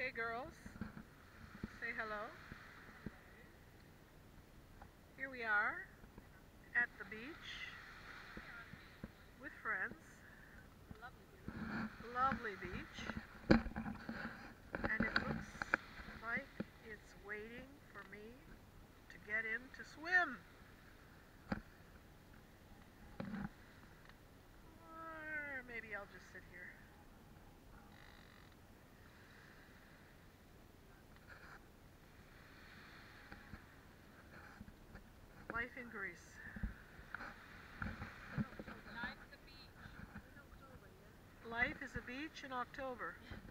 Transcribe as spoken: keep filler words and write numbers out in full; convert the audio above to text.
Okay, girls, say hello. Here we are at the beach with friends. Lovely beach. And it looks like it's waiting for me to get in to swim. Or maybe I'll just sit here. Life in Greece. Life is a beach in October.